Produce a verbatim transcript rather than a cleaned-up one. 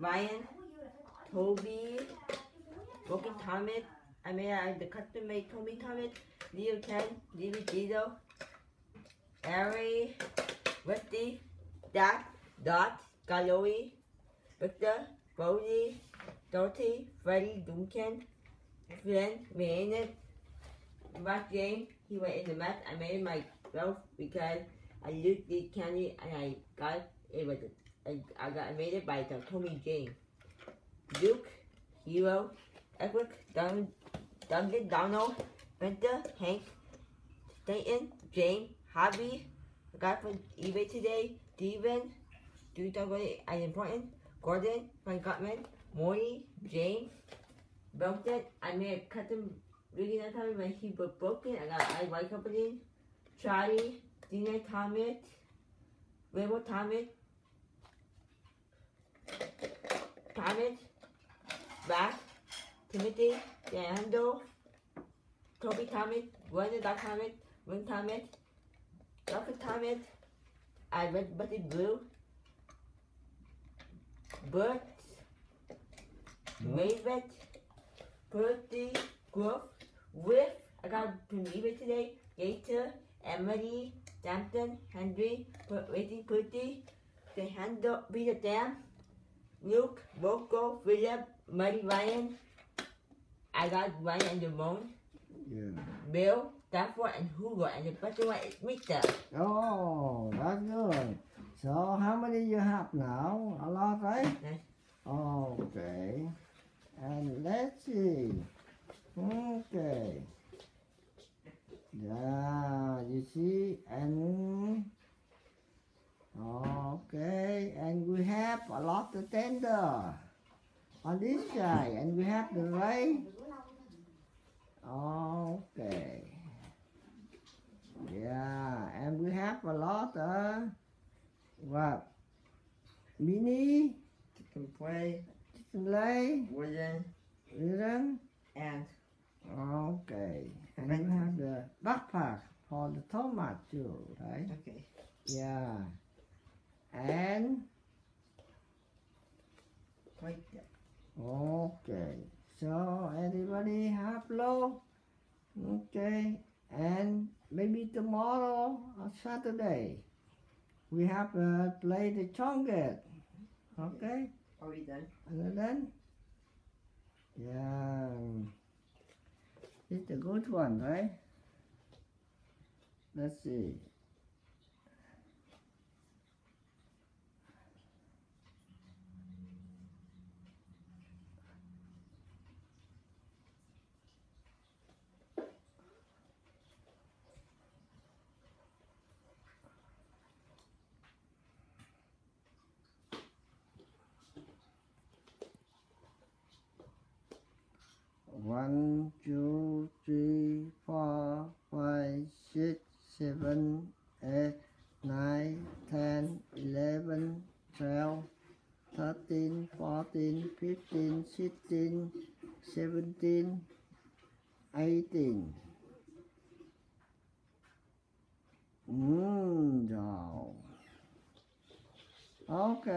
Ryan, Toby, Broken Thomas, I mean I the custom made Tommy Thomas, Leo Ken, Leo Gito, Ari, Rusty, Dot, Dot, Galoe, Victor, Brody, Dorothy, Freddie, Duncan, Flynn, Maynard, Mark James, he went in the mess. I made it myself because I used this candy and I got it with it. I, I got I made it by the Tommy James. Duke, Hero, Edward, Duncan, Duncan, Donald, Winter, Hank, Stanton, James, Hobby, I got from eBay today, Steven, do you think I important? Gordon, Frank Gottman, Morty, James, Belton, I made a custom really that time when he was broken. I got I White Company, Charlie, Dina Thomas, Rainbow Thomas, Thomas, Bass, Timothy, Leandro, Toby Thomas, Wanda Doc Thomas, Wing Thomas, Doctor Thomas, I Red Butted Blue, Bert, Mavet, Bertie, Grove, With, I got from eBay today, Gator, Emily, Dampton, Henry, Waiting Pretty, the Handle, Peter Dam, Luke, Boko, Philip, Muddy Ryan, I got Ryan and Ramon, Yeah. Bill, Stafford, and Hugo, and the first one is Mister. Oh, that's good. So how many you have now? A lot, right? Yes. Okay. And let's see. Okay. Yeah, you see, and okay, and we have a lot of tender on this side, and we have the ray. Okay. Yeah, and we have a lot of what? Mini, Chicken play, chicken lay, wooden, wooden. and Okay, and you have the backpack for the tomato too, right? okay. Yeah, and Right there. okay, so everybody have low, okay, and maybe tomorrow or Saturday we have uh, play the chonget, okay, Are we done? and then yeah. It's a good one, right? Let's see. One, two, three, four, five, six, seven, eight, nine, ten, eleven, twelve, thirteen, fourteen, fifteen, sixteen, seventeen, eighteen. Mm, okay.